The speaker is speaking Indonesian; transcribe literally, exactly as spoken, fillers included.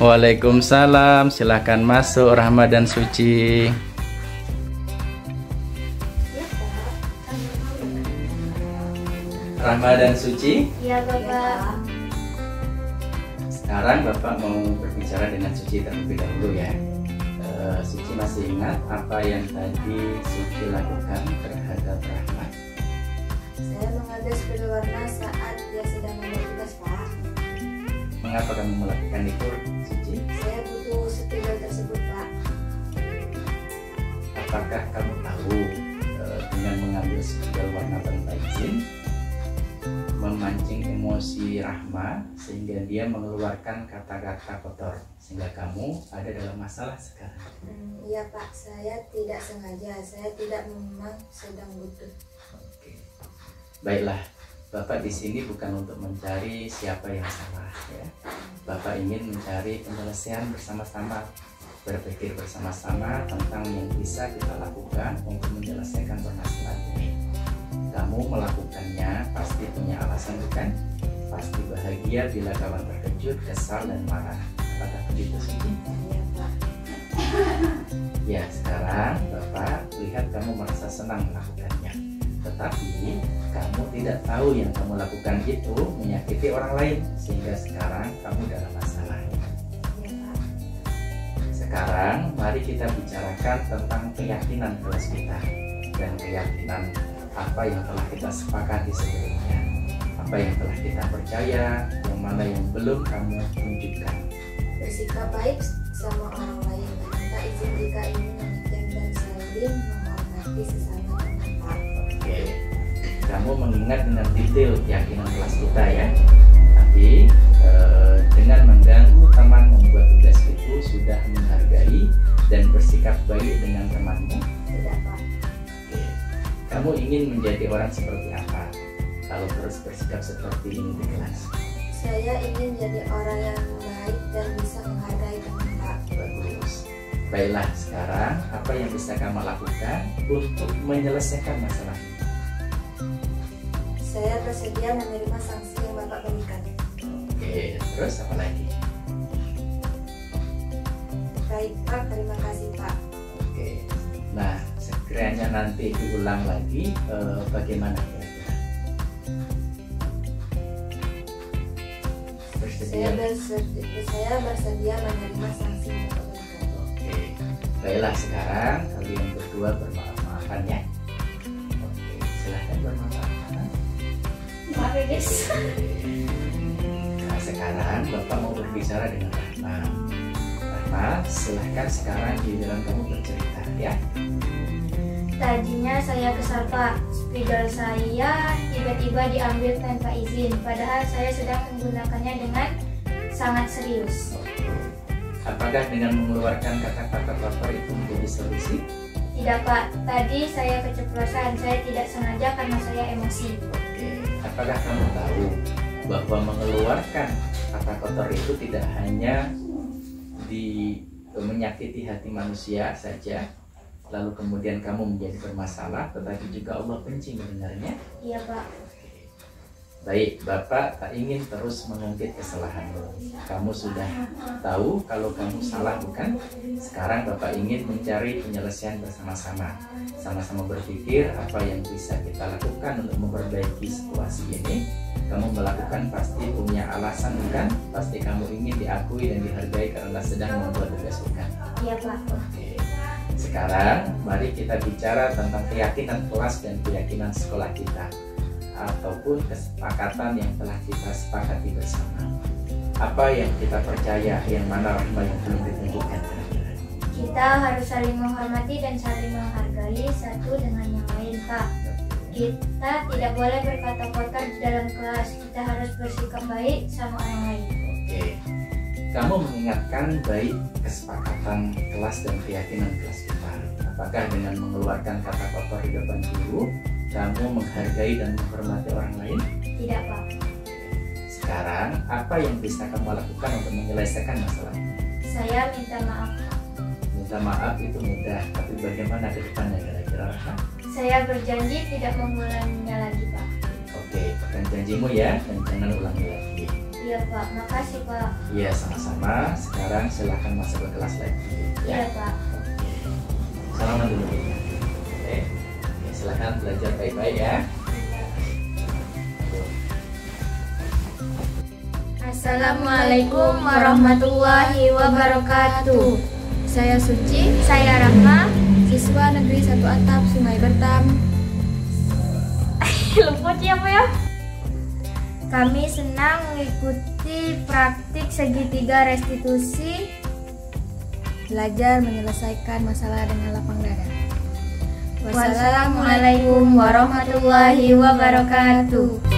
Waalaikumsalam, silahkan masuk Rahma dan Suci. Rahma dan Suci. Iya Bapak. Sekarang Bapak mau berbicara dengan Suci terlebih dahulu ya. E, Suci masih ingat apa yang tadi Suci lakukan terhadap Rahma? Saya mengambil spidol warna saat dia sedang membuat tugas, Pak. Mengapa kamu melakukan itu, Suci? Saya butuh spidol tersebut, Pak. Apakah kamu tahu e, dengan mengambil spidol warna tanpa izin memancing emosi Rahma sehingga dia mengeluarkan kata-kata kotor sehingga kamu ada dalam masalah sekarang? Hmm, iya Pak, saya tidak sengaja, saya tidak memang sedang butuh. Oke, baiklah. Bapak di sini bukan untuk mencari siapa yang salah ya. Bapak ingin mencari penyelesaian bersama-sama, berpikir bersama-sama tentang yang bisa kita lakukan untuk menyelesaikan permasalahan ini. Kamu melakukannya pasti punya alasan bukan? Pasti bahagia bila kawan terkejut, kesal, dan marah. Apakah begitu sih? Iya Pak. Ya, sekarang Bapak lihat kamu merasa senang melakukannya. Tetapi kamu tidak tahu yang kamu lakukan itu menyakiti orang lain, sehingga sekarang kamu dalam masalah. Iya Pak. Sekarang mari kita bicarakan tentang keyakinan kelas kita dan keyakinan apa yang telah kita sepakati sebelumnya, apa yang telah kita percaya, yang mana yang belum kamu tunjukkan. Bersikap baik sama orang lain, minta izin jika ingin menikah dan saling menghormati sesama teman, Pak. Oke, kamu mengingat dengan detail keyakinan kelas kita ya. Tapi eh, dengan mengganggu teman membuat tugas itu sudah menghargai dan bersikap baik dengan temanmu? Tidak Pak. Kamu ingin menjadi orang seperti apa kalau terus bersikap seperti ini di kelas? Saya ingin jadi orang yang baik dan bisa menghargai teman, Pak. Bagus. Baiklah, sekarang apa yang bisa kamu lakukan untuk menyelesaikan masalah ini? Saya bersedia menerima sanksi yang Bapak berikan. Oke, terus apa lagi? Baik Pak, terima kasih Pak. Oke, nah sekiranya nanti diulang lagi, eh, bagaimana kira-kira? Saya bersedia, saya bersedia menerima sanksi yang Bapak berikan. Oke, baiklah sekarang kalian berdua bermaaf-maafan ya. Oke, silahkan bermaaf-maafan. Maaf ya guys. Nah sekarang Bapak mau berbicara dengan Rahma. Rahma, silahkan sekarang giliran kamu bercerita ya. Tadinya saya kesal Pak, spidol saya tiba-tiba diambil tanpa izin, padahal saya sedang menggunakannya dengan sangat serius. Apakah dengan mengeluarkan kata-kata kotor itu menjadi solusi? Tidak Pak, tadi saya keceplosan, saya tidak sengaja karena saya emosi. Oke, apakah kamu tahu bahwa mengeluarkan kata kotor itu tidak hanya di menyakiti hati manusia saja, lalu kemudian kamu menjadi bermasalah, tetapi juga Allah benci mendengarnya? Iya Pak. Baik, Bapak tak ingin terus mengungkit kesalahanmu. Kamu sudah tahu kalau kamu salah bukan? Sekarang Bapak ingin mencari penyelesaian bersama-sama. Sama-sama berpikir apa yang bisa kita lakukan untuk memperbaiki situasi ini. Kamu melakukan pasti punya alasan bukan? Pasti kamu ingin diakui dan dihargai karena sedang membuat tugas bukan? Iya Pak. Oke. Sekarang mari kita bicara tentang keyakinan kelas dan keyakinan sekolah kita, ataupun kesepakatan yang telah kita sepakati bersama. Apa yang kita percaya, yang mana Rahma yang belum ditunjukkan? Kita harus saling menghormati dan saling menghargai satu dengan yang lain Pak. Kita tidak boleh berkata kotor di dalam kelas. Kita harus bersikap baik sama orang lain. Oke, kamu mengingatkan baik kesepakatan kelas dan keyakinan kelas kita. Apakah dengan mengeluarkan kata kotor di depan guru, kamu menghargai dan menghormati orang lain? Tidak Pak. Sekarang, apa yang bisa kamu lakukan untuk menyelesaikan masalah ini? Saya minta maaf. Minta maaf itu mudah, tapi bagaimana ke depannya kira-kira? Saya berjanji tidak mengulanginya lagi Pak. Oke, pegang janjimu ya, dan jangan ulangi lagi. Iya Pak, makasih Pak. Iya, sama-sama. Sekarang silahkan masuk ke kelas lagi. Iya Pak. Oke. Salaman dulu. Oke. Oke, silahkan belajar baik-baik ya. Assalamualaikum warahmatullahi wabarakatuh. Saya Suci, Saya Rahma. siswa Negeri satu Atap Sungai Bertam. Luput ya Pak ya? Kami senang mengikuti praktik segitiga restitusi. Belajar menyelesaikan masalah dengan lapang dada. Wassalamualaikum warahmatullahi wabarakatuh.